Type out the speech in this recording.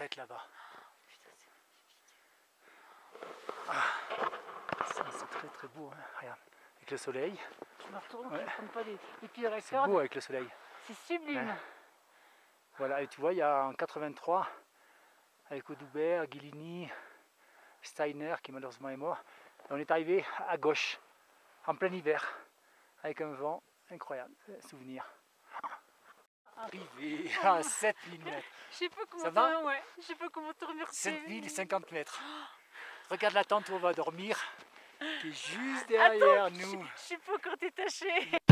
crête là-bas. Putain, C'est très très beau, hein. Regarde, avec le soleil. je me retourne, Ouais. je ne prends pas les pieds dans la C'est corde. beau avec le soleil. C'est sublime. Ouais. Voilà, et tu vois, il y a en 83, avec Audoubert, Guilini, Steiner, qui malheureusement est mort, on est arrivé à gauche, en plein hiver, avec un vent incroyable, souvenir. Arrivé à 7000 mètres. Je sais pas comment Ça va? ouais. Je sais pas comment te remercier. 7050 mètres. Regarde la tente où on va dormir, qui est juste derrière nous. Je sais pas quand t'es taché.